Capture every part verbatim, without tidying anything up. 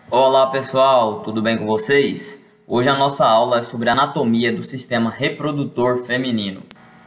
Olá pessoal, tudo bem com vocês? Hoje a nossa aula é sobre anatomia do sistema reprodutor feminino.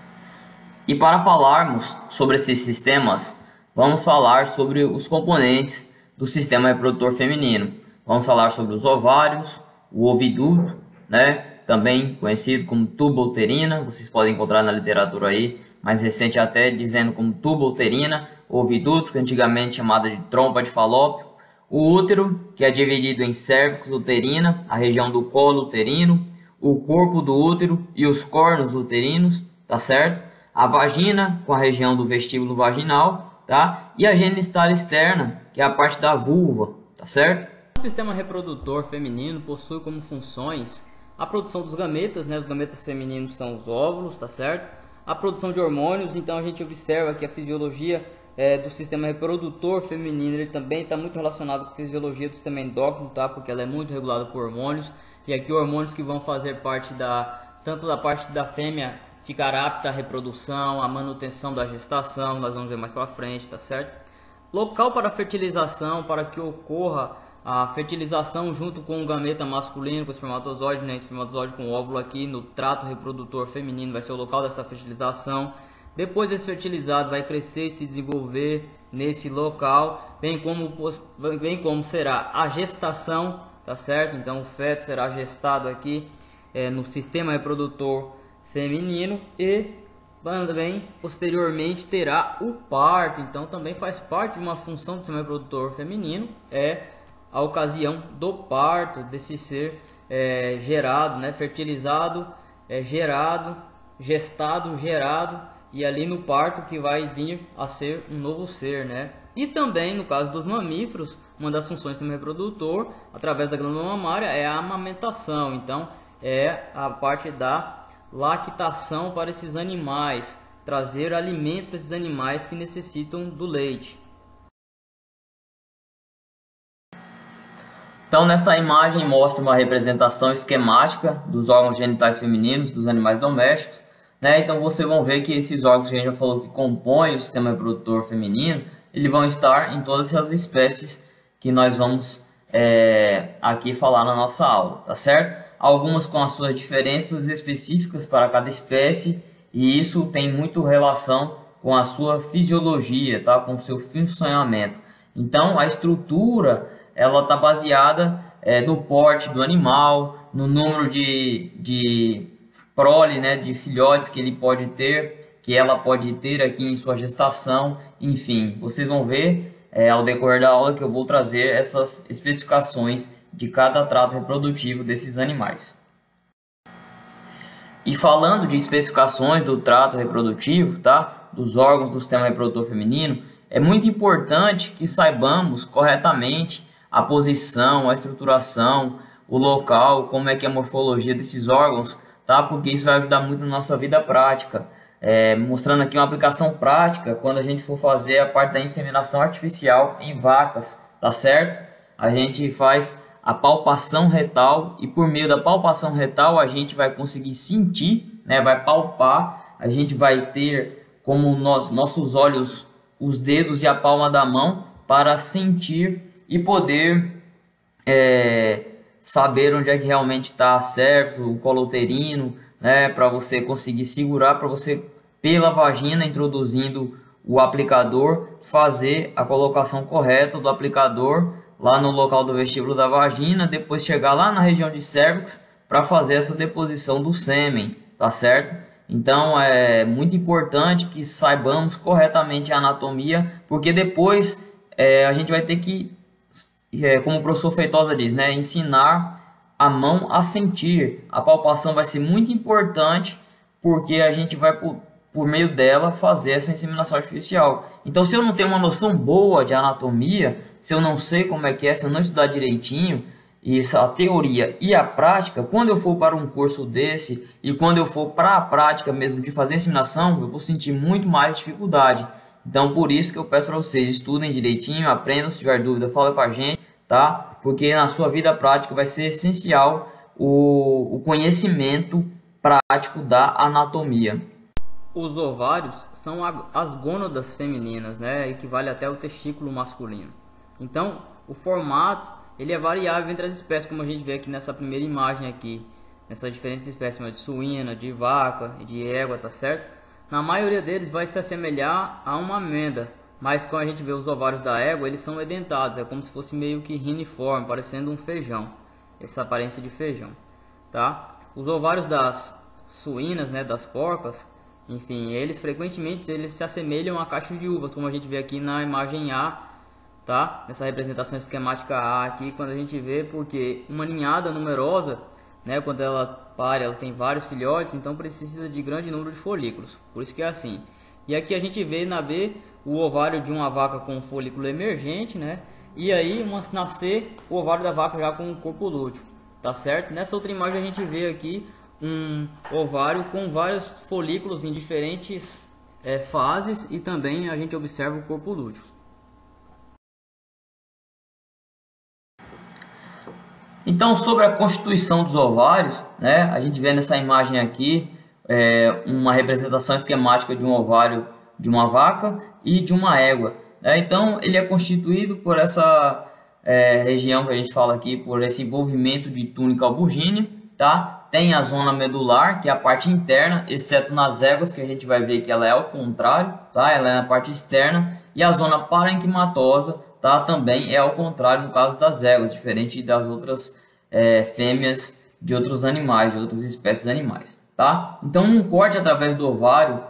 E para falarmos sobre esses sistemas, vamos falar sobre os componentes do sistema reprodutor feminino. Vamos falar sobre os ovários, o oviduto, né? Também conhecido como tuba uterina, vocês podem encontrar na literatura aí, mais recente até dizendo como tuba uterina, oviduto, que antigamente chamada de trompa de falópio, o útero, que é dividido em cérvix uterina, a região do colo uterino, o corpo do útero e os cornos uterinos, tá certo? A vagina, com a região do vestíbulo vaginal, tá? E a genitália externa, que é a parte da vulva, tá certo? O sistema reprodutor feminino possui como funções a produção dos gametas, né? Os gametas femininos são os óvulos, tá certo? A produção de hormônios, então a gente observa que a fisiologia É, do sistema reprodutor feminino ele também está muito relacionado com a fisiologia do sistema endócrino, tá? Porque ela é muito regulada por hormônios, e aqui hormônios que vão fazer parte da tanto da parte da fêmea ficar apta à reprodução, à manutenção da gestação, nós vamos ver mais para frente, tá certo? Local para fertilização, para que ocorra a fertilização junto com o gameta masculino, com o espermatozoide, né? Espermatozoide com o óvulo aqui no trato reprodutor feminino vai ser o local dessa fertilização. Depois desse fertilizado vai crescer e se desenvolver nesse local, bem como, bem como será a gestação, tá certo? Então o feto será gestado aqui é, no sistema reprodutor feminino e também posteriormente terá o parto. Então também faz parte de uma função do sistema reprodutor feminino, é a ocasião do parto desse ser é, gerado, né? Fertilizado, é, gerado, gestado, gerado. E ali no parto que vai vir a ser um novo ser, né? E também no caso dos mamíferos, uma das funções do sistema reprodutor, através da glândula mamária, é a amamentação. Então, é a parte da lactação para esses animais, trazer alimento para esses animais que necessitam do leite. Então, nessa imagem mostra uma representação esquemática dos órgãos genitais femininos dos animais domésticos. Né? Então vocês vão ver que esses órgãos que a gente já falou que compõem o sistema reprodutor feminino, eles vão estar em todas essas espécies que nós vamos é, aqui falar na nossa aula, tá certo? Algumas com as suas diferenças específicas para cada espécie, e isso tem muito relação com a sua fisiologia, tá? Com o seu funcionamento. Então a estrutura ela está baseada é, no porte do animal, no número de, de prole, né, de filhotes que ele pode ter, que ela pode ter aqui em sua gestação, enfim, vocês vão ver é, ao decorrer da aula que eu vou trazer essas especificações de cada trato reprodutivo desses animais. E falando de especificações do trato reprodutivo, tá, dos órgãos do sistema reprodutor feminino, é muito importante que saibamos corretamente a posição, a estruturação, o local, como é que é a morfologia desses órgãos, tá? Porque isso vai ajudar muito na nossa vida prática. É, mostrando aqui uma aplicação prática quando a gente for fazer a parte da inseminação artificial em vacas, tá certo? A gente faz a palpação retal e por meio da palpação retal a gente vai conseguir sentir, né? Vai palpar, a gente vai ter como nós, nossos olhos, os dedos e a palma da mão para sentir e poder é, saber onde é que realmente está a cervix, o colo uterino, né, para você conseguir segurar, para você pela vagina introduzindo o aplicador, fazer a colocação correta do aplicador lá no local do vestíbulo da vagina, depois chegar lá na região de cervix para fazer essa deposição do sêmen, tá certo? Então é muito importante que saibamos corretamente a anatomia, porque depois é, a gente vai ter que É, como o professor Feitosa diz, né, ensinar a mão a sentir. A palpação vai ser muito importante porque a gente vai, por, por meio dela, fazer essa inseminação artificial. Então, se eu não tenho uma noção boa de anatomia, se eu não sei como é que é, se eu não estudar direitinho, isso, a teoria e a prática, quando eu for para um curso desse e quando eu for para a prática mesmo de fazer inseminação, eu vou sentir muito mais dificuldade. Então, por isso que eu peço para vocês, estudem direitinho, aprendam, se tiver dúvida, fala com a gente, tá? Porque na sua vida prática vai ser essencial o, o conhecimento prático da anatomia. Os ovários são as gônadas femininas, né? Equivale até ao testículo masculino. Então, o formato ele é variável entre as espécies, como a gente vê aqui nessa primeira imagem aqui, nessas diferentes espécies de suína, de vaca e de égua, tá certo? Na maioria deles vai se assemelhar a uma amêndoa, mas quando a gente vê os ovários da égua, eles são edentados, é como se fosse meio que riniforme, parecendo um feijão, essa aparência de feijão, tá? Os ovários das suínas, né, das porcas, enfim, eles frequentemente eles se assemelham a cachos de uvas, como a gente vê aqui na imagem A, tá? Nessa representação esquemática A aqui, quando a gente vê, porque uma ninhada numerosa, né, quando ela pare, ela tem vários filhotes, então precisa de grande número de folículos, por isso que é assim. E aqui a gente vê na B o ovário de uma vaca com um folículo emergente, né? E aí uma, na C o ovário da vaca já com um corpo lúteo, tá certo? Nessa outra imagem a gente vê aqui um ovário com vários folículos em diferentes é, fases e também a gente observa o corpo lúteo. Então, sobre a constituição dos ovários, né, a gente vê nessa imagem aqui é, uma representação esquemática de um ovário de uma vaca e de uma égua. Né? Então, ele é constituído por essa é, região que a gente fala aqui, por esse envolvimento de túnica albuginea, tá? Tem a zona medular, que é a parte interna, exceto nas éguas, que a gente vai ver que ela é ao contrário, tá? Ela é na parte externa, e a zona parenquimatosa, tá? Também é ao contrário no caso das éguas, diferente das outras é, fêmeas de outros animais, de outras espécies animais, tá? Então, num corte através do ovário,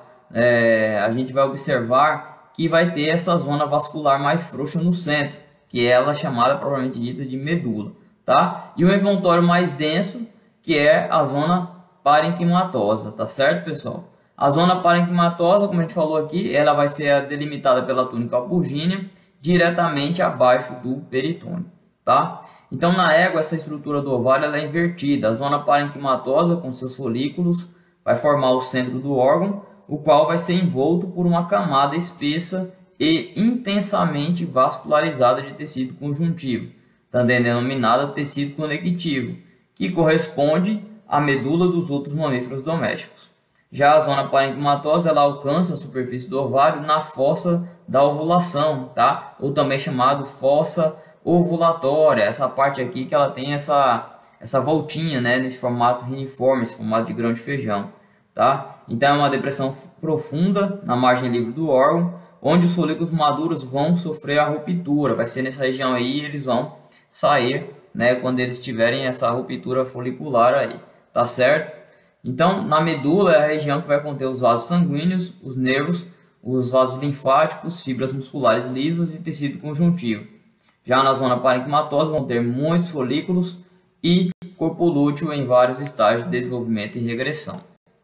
é, a gente vai observar que vai ter essa zona vascular mais frouxa no centro, que é ela chamada propriamente dita de medula, tá? E o envoltório mais denso, que é a zona parenquimatosa, tá certo, pessoal? A zona parenquimatosa, como a gente falou aqui, ela vai ser delimitada pela túnica albuginea diretamente abaixo do peritônio, tá? Então, na égua, essa estrutura do ovário ela é invertida. A zona parenquimatosa, com seus folículos, vai formar o centro do órgão, o qual vai ser envolto por uma camada espessa e intensamente vascularizada de tecido conjuntivo, também denominada tecido conectivo, que corresponde à medula dos outros mamíferos domésticos. Já a zona parenquimatosa ela alcança a superfície do ovário na fossa da ovulação, tá? Ou também chamado fossa ovulatória, essa parte aqui que ela tem essa, essa voltinha, né? Nesse formato riniforme, esse formato de grão de feijão, tá? Então é uma depressão profunda na margem livre do órgão, onde os folículos maduros vão sofrer a ruptura, vai ser nessa região aí, eles vão sair, né, quando eles tiverem essa ruptura folicular aí, tá certo? Então, na medula é a região que vai conter os vasos sanguíneos, os nervos, os vasos linfáticos, fibras musculares lisas e tecido conjuntivo. Já na zona parenquimatosa vão ter muitos folículos e corpo lúteo em vários estágios de desenvolvimento e regressão.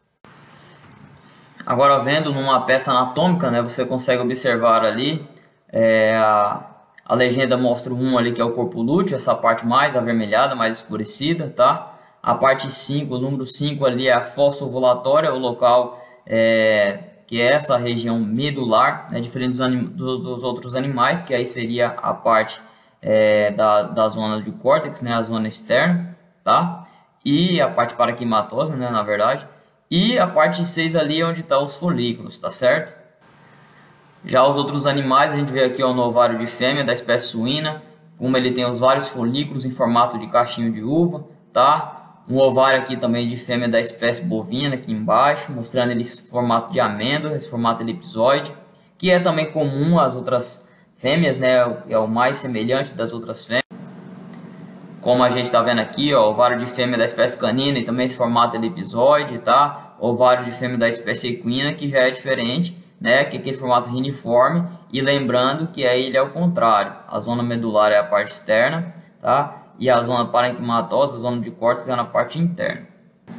Agora, vendo numa peça anatômica, né, você consegue observar ali é, a A legenda mostra o um ali, que é o corpo lúteo, essa parte mais avermelhada, mais escurecida, tá? A parte cinco, o número cinco ali é a fossa ovulatória, o local é, que é essa região medular, né? Diferente dos, dos, dos outros animais, que aí seria a parte é, da, da zona de córtex, né? A zona externa, tá? E a parte parenquimatosa, né? Na verdade. E a parte seis ali é onde estão os folículos, tá certo? Já os outros animais, a gente vê aqui ó, no ovário de fêmea da espécie suína, como ele tem os vários folículos em formato de cachinho de uva, tá? Um ovário aqui também de fêmea da espécie bovina aqui embaixo, mostrando ele esse formato de amêndoa, esse formato elipsoide, que é também comum às outras fêmeas, né? É o mais semelhante das outras fêmeas. Como a gente está vendo aqui, ó, ovário de fêmea da espécie canina e também esse formato elipsoide, tá? Ovário de fêmea da espécie equina, que já é diferente, né, que é aquele formato riniforme, e lembrando que aí ele é o contrário, a zona medular é a parte externa, tá? E a zona parenquimatosa, a zona de córtex, é na parte interna.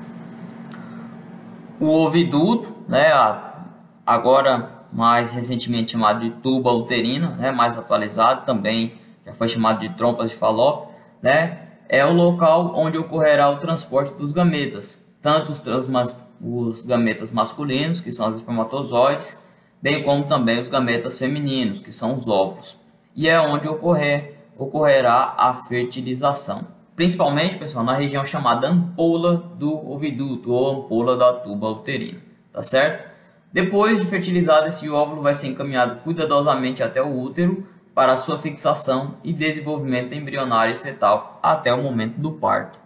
O oviduto, né, agora mais recentemente chamado de tuba uterina, né, mais atualizado, também já foi chamado de trompas de Falópio, né, é o local onde ocorrerá o transporte dos gametas, tanto os, transmas, os gametas masculinos, que são os espermatozoides, bem como também os gametas femininos, que são os óvulos, e é onde ocorrer, ocorrerá a fertilização, principalmente, pessoal, na região chamada ampola do oviduto ou ampola da tuba uterina, tá certo? Depois de fertilizado, esse óvulo vai ser encaminhado cuidadosamente até o útero, para sua fixação e desenvolvimento embrionário e fetal até o momento do parto.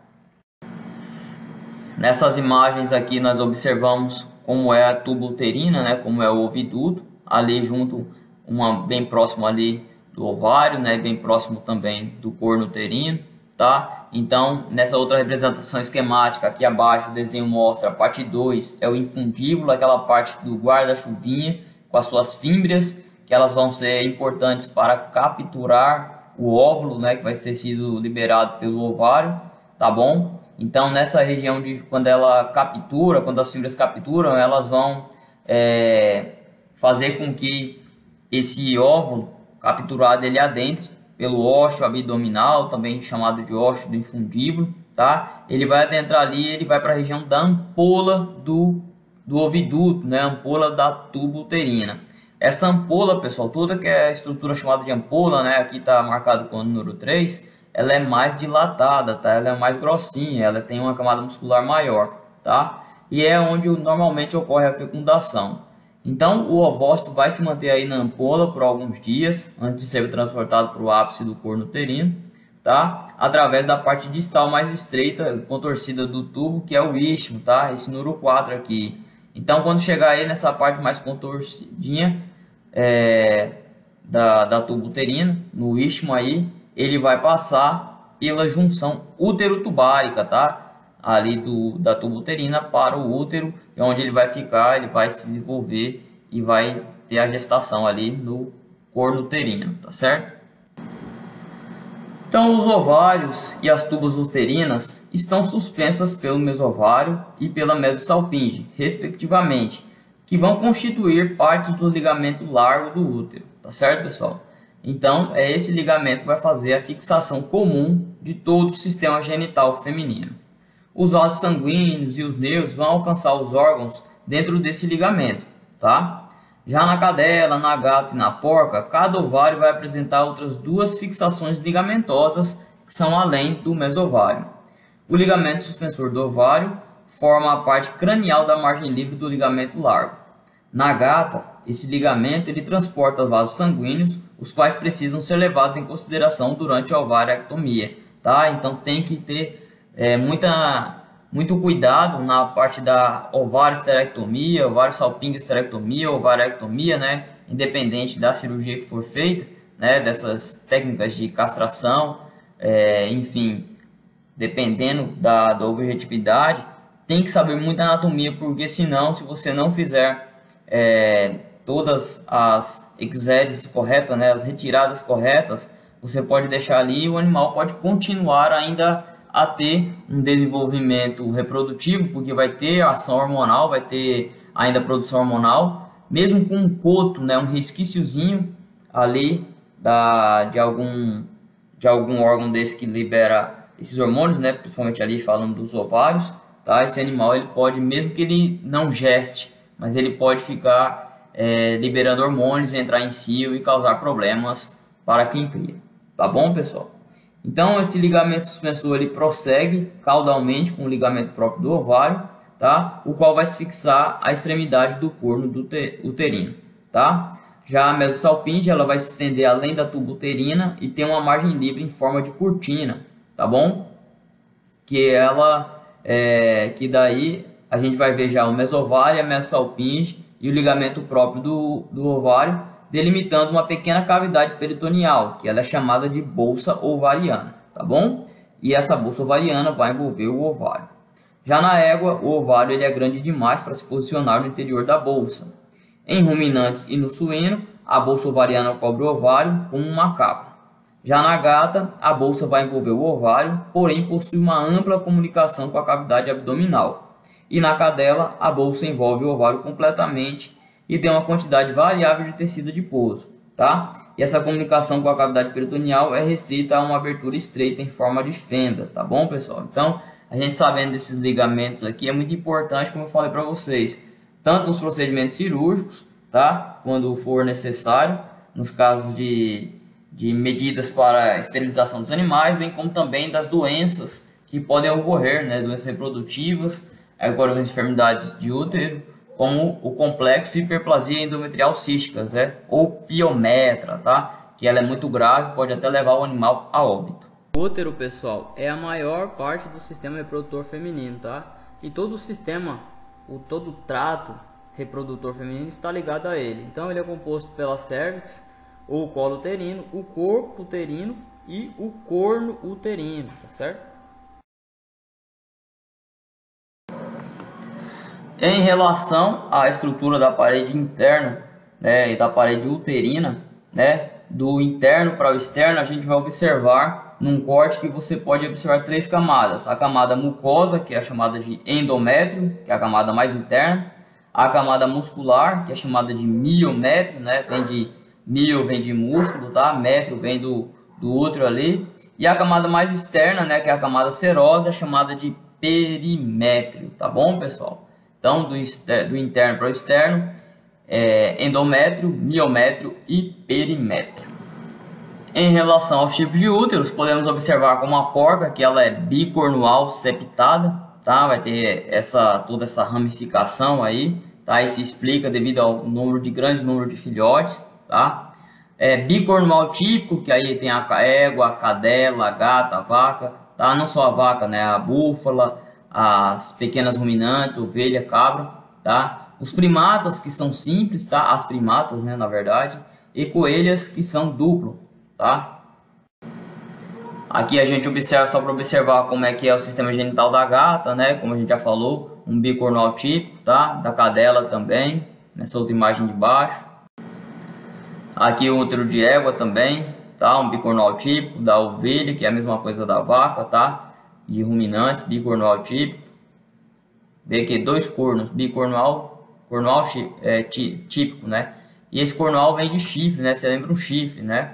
Nessas imagens aqui nós observamos como é a tuba uterina, né, como é o oviduto, ali junto, uma bem próximo ali do ovário, né, bem próximo também do corno uterino, tá? Então, nessa outra representação esquemática aqui abaixo, o desenho mostra a parte dois, é o infundíbulo, aquela parte do guarda-chuvinha com as suas fímbrias, que elas vão ser importantes para capturar o óvulo, né, que vai ter sido liberado pelo ovário, tá bom? Então, nessa região de quando ela captura, quando as fibras capturam, elas vão é, fazer com que esse óvulo capturado ele adentre pelo ósseo abdominal, também chamado de ósseo do infundíbulo, tá? Ele vai adentrar ali, ele vai para a região da ampola do, do oviduto, né? Ampola da tuba uterina. Essa ampola, pessoal, toda que é a estrutura chamada de ampola, né? Aqui está marcado com o número três, ela é mais dilatada, tá? Ela é mais grossinha, ela tem uma camada muscular maior, tá? E é onde normalmente ocorre a fecundação. Então, o ovócito vai se manter aí na ampola por alguns dias, antes de ser transportado para o ápice do corno uterino, tá? Através da parte distal mais estreita, contorcida do tubo, que é o istmo, tá? Esse número quatro aqui. Então, quando chegar aí nessa parte mais contorcidinha é, da, da tuba uterina, no istmo aí, ele vai passar pela junção útero-tubárica, tá? Ali do, da tuba uterina para o útero, onde ele vai ficar, ele vai se desenvolver e vai ter a gestação ali no corno uterino, tá certo? Então, os ovários e as tubas uterinas estão suspensas pelo mesovário e pela mesosalpinge, respectivamente, que vão constituir partes do ligamento largo do útero, tá certo, pessoal? Então, é esse ligamento que vai fazer a fixação comum de todo o sistema genital feminino. Os vasos sanguíneos e os nervos vão alcançar os órgãos dentro desse ligamento, tá? Já na cadela, na gata e na porca, cada ovário vai apresentar outras duas fixações ligamentosas que são além do mesovário. O ligamento suspensor do ovário forma a parte cranial da margem livre do ligamento largo. Na gata, esse ligamento ele transporta vasos sanguíneos, os quais precisam ser levados em consideração durante a ovariectomia, tá? Então tem que ter É, muita, muito cuidado na parte da ovário-esterectomia, ovário-salpingo-esterectomia, ovariectomia, né? Independente da cirurgia que for feita, né? Dessas técnicas de castração, é, enfim, dependendo da, da objetividade, tem que saber muita anatomia, porque senão, se você não fizer é, todas as exéreses corretas, né? As retiradas corretas, você pode deixar ali e o animal pode continuar ainda a ter um desenvolvimento reprodutivo, porque vai ter ação hormonal, vai ter ainda produção hormonal, mesmo com um coto, né, um resquíciozinho ali da, de, algum, de algum órgão desse que libera esses hormônios, né, principalmente ali falando dos ovários, tá? Esse animal ele pode, mesmo que ele não geste, mas ele pode ficar é, liberando hormônios, entrar em cio e causar problemas para quem cria, tá bom, pessoal? Então, esse ligamento suspensor ele prossegue caudalmente com o ligamento próprio do ovário, tá? O qual vai se fixar à extremidade do corno do uterino, tá? Já a mesosalpinge ela vai se estender além da tuba uterina e tem uma margem livre em forma de cortina, tá bom? Que ela, é, que daí a gente vai ver já o mesovário, a mesosalpinge e o ligamento próprio do, do ovário, delimitando uma pequena cavidade peritoneal, que ela é chamada de bolsa ovariana, tá bom? E essa bolsa ovariana vai envolver o ovário. Já na égua, o ovário ele é grande demais para se posicionar no interior da bolsa. Em ruminantes e no suíno, a bolsa ovariana cobre o ovário como uma capa. Já na gata, a bolsa vai envolver o ovário, porém possui uma ampla comunicação com a cavidade abdominal. E na cadela, a bolsa envolve o ovário completamente e tem uma quantidade variável de tecido adiposo, tá? E essa comunicação com a cavidade peritoneal é restrita a uma abertura estreita em forma de fenda, tá bom, pessoal? Então, a gente sabendo desses ligamentos aqui é muito importante, como eu falei para vocês, tanto nos procedimentos cirúrgicos, tá? Quando for necessário, nos casos de, de medidas para a esterilização dos animais, bem como também das doenças que podem ocorrer, né? Doenças reprodutivas, agora as enfermidades de útero, como o complexo hiperplasia endometrial cística, né? Ou piometra, tá? Que ela é muito grave, pode até levar o animal a óbito. O útero, pessoal, é a maior parte do sistema reprodutor feminino, tá? E todo o sistema, o todo o trato reprodutor feminino está ligado a ele. Então ele é composto pela cervix, ou colo uterino, o corpo uterino e o corno uterino, tá certo? Em relação à estrutura da parede interna, né, e da parede uterina, né, do interno para o externo, a gente vai observar num corte que você pode observar três camadas: a camada mucosa, que é a chamada de endométrio, que é a camada mais interna; a camada muscular, que é chamada de miométrio, né, vem de mio vem de músculo, tá? Métrio vem do, do útero ali; e a camada mais externa, né, que é a camada serosa, é chamada de perimétrio, tá bom, pessoal? Então, do, externo, do interno para o externo, é endométrio, miométrio e perimétrio. Em relação aos tipos de úteros, podemos observar como a porca, que ela é bicornual septada, tá? Vai ter essa, toda essa ramificação aí, tá? Isso se explica devido ao número de grande número de filhotes, tá? É bicornual típico, que aí tem a égua, a cadela, a gata, a vaca, tá? Não só a vaca, né? A búfala, as pequenas ruminantes, ovelha, cabra, tá? Os primatas, que são simples, tá? As primatas, né, na verdade, e coelhas, que são duplo, tá? Aqui a gente observa, só para observar como é que é o sistema genital da gata, né? Como a gente já falou, um bicornual típico, tá? Da cadela também, nessa outra imagem de baixo. Aqui o útero de égua também, tá? Um bicornual típico da ovelha, que é a mesma coisa da vaca, tá? De ruminantes, bicornual típico. Vê aqui dois cornos, bicornual, cornual é, típico, né? E esse cornual vem de chifre, né? Você lembra um chifre, né?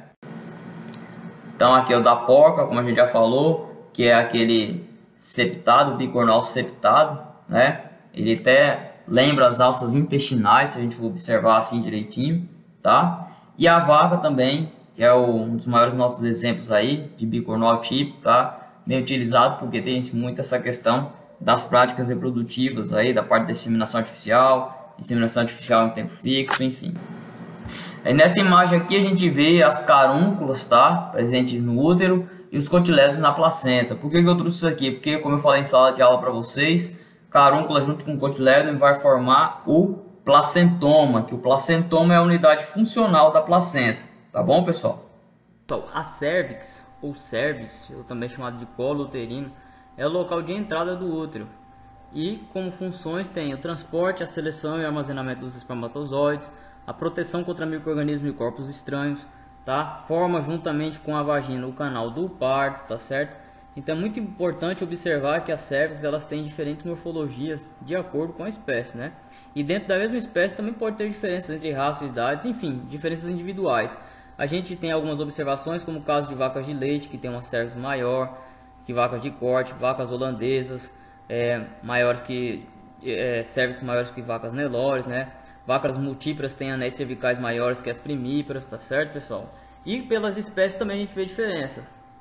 Então aqui é o da porca, como a gente já falou, que é aquele septado, bicornual septado, né? Ele até lembra as alças intestinais, se a gente for observar assim direitinho, tá? E a vaca também, que é o, um dos maiores nossos exemplos aí de bicornual típico, tá? Bem utilizado porque tem muito essa questão das práticas reprodutivas aí, da parte da inseminação artificial, inseminação artificial em tempo fixo, enfim. Aí nessa imagem aqui a gente vê as carúnculas, tá? Presentes no útero, e os cotilédones na placenta. Por que que eu trouxe isso aqui? Porque, como eu falei em sala de aula para vocês, carúncula junto com o cotilédone vai formar o placentoma, que o placentoma é a unidade funcional da placenta, tá bom, pessoal? Então, a cervix, ou cervix, ou também chamado de colo uterino, é o local de entrada do útero. E como funções tem o transporte, a seleção e o armazenamento dos espermatozoides, a proteção contra micro-organismos e corpos estranhos, tá? Forma juntamente com a vagina o canal do parto, tá certo? Então é muito importante observar que as cervix elas têm diferentes morfologias de acordo com a espécie, né? E dentro da mesma espécie também pode ter diferenças entre raças e idades, enfim, diferenças individuais. A gente tem algumas observações, como o caso de vacas de leite, que tem uma cervix maior que vacas de corte, vacas holandesas, é, maiores que é, cervix maiores que vacas Nelores, né? Vacas multíparas têm anéis cervicais maiores que as primíparas, tá certo, pessoal? E pelas espécies também a gente vê diferença.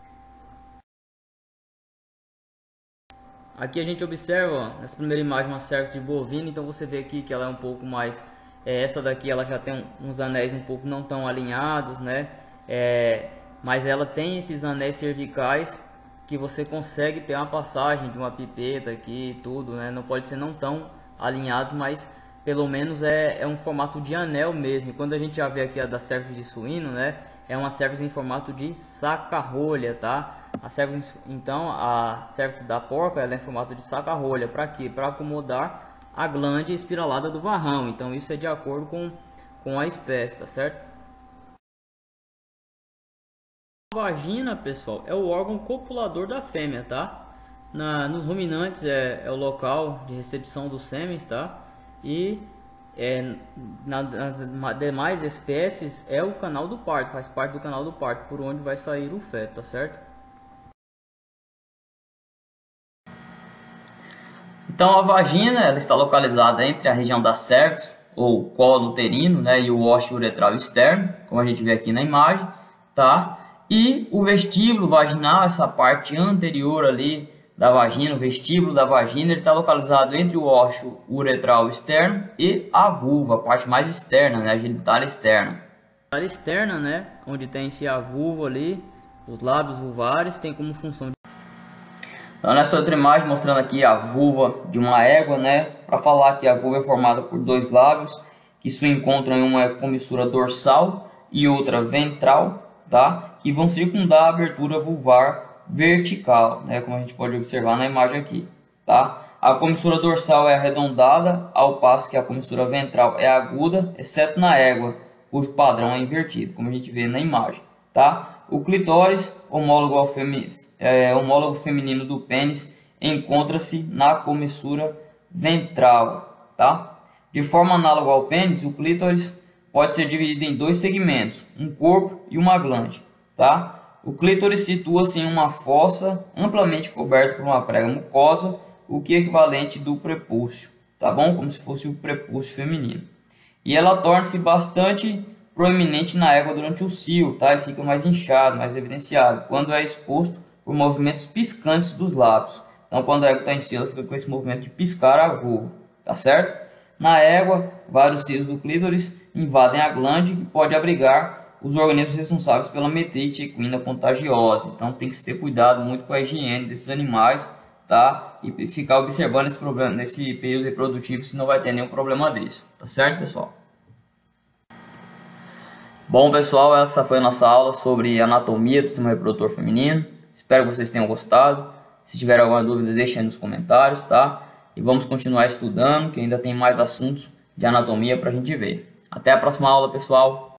Aqui a gente observa, ó, nessa primeira imagem, uma cervix de bovina, então você vê aqui que ela é um pouco mais... É, essa daqui ela já tem uns anéis um pouco não tão alinhados, né? É, mas ela tem esses anéis cervicais que você consegue ter uma passagem de uma pipeta aqui e tudo, né? Não pode ser não tão alinhados, mas pelo menos é, é um formato de anel mesmo. E quando a gente já vê aqui a da cervix de suíno, né? É uma cervix em formato de saca-rolha, tá? A cervix, então, a cervix da porca ela é em formato de saca-rolha. Para quê? Para acomodar a glândula espiralada do varrão. Então isso é de acordo com, com a espécie, tá certo? A vagina, pessoal, é o órgão copulador da fêmea, tá? Na, nos ruminantes é, é o local de recepção dos sêmens, tá? E é, na, nas demais espécies é o canal do parto, faz parte do canal do parto, por onde vai sair o feto, tá certo? Então a vagina ela está localizada entre a região da cervix, ou colo uterino, né, e o ósseo uretral externo, como a gente vê aqui na imagem, tá? E o vestíbulo vaginal, essa parte anterior ali da vagina, o vestíbulo da vagina, ele está localizado entre o ósseo uretral externo e a vulva, a parte mais externa, né, a genitália externa. área externa, né, onde tem-se a vulva ali, os lábios vulvares, tem como função. Então nessa outra imagem mostrando aqui a vulva de uma égua, né, para falar que a vulva é formada por dois lábios que se encontram em uma comissura dorsal e outra ventral, tá, que vão circundar a abertura vulvar vertical, né, como a gente pode observar na imagem aqui, tá. A comissura dorsal é arredondada, ao passo que a comissura ventral é aguda, exceto na égua, cujo padrão é invertido, como a gente vê na imagem, tá? O clitóris, homólogo, ao femi é, homólogo feminino do pênis, encontra-se na comissura ventral, tá? De forma análoga ao pênis, o clítoris pode ser dividido em dois segmentos, um corpo e uma glande, tá? O clítoris situa-se em uma fossa amplamente coberta por uma prega mucosa, o que é equivalente do prepúcio, tá bom? Como se fosse o prepúcio feminino. E ela torna-se bastante proeminente na égua durante o cio, tá? Ele fica mais inchado, mais evidenciado, quando é exposto por movimentos piscantes dos lábios. Então, quando a égua está em cio, ela fica com esse movimento de piscar a vulva, tá certo? Na égua, vários cios do clítoris invadem a glande, que pode abrigar os organismos responsáveis pela metrite equina contagiosa. Então, tem que se ter cuidado muito com a higiene desses animais, tá? E ficar observando esse problema nesse período reprodutivo, se não vai ter nenhum problema desse, tá certo, pessoal? Bom, pessoal, essa foi a nossa aula sobre anatomia do sistema reprodutor feminino. Espero que vocês tenham gostado. Se tiver alguma dúvida, deixem aí nos comentários, tá? E vamos continuar estudando, que ainda tem mais assuntos de anatomia para a gente ver. Até a próxima aula, pessoal!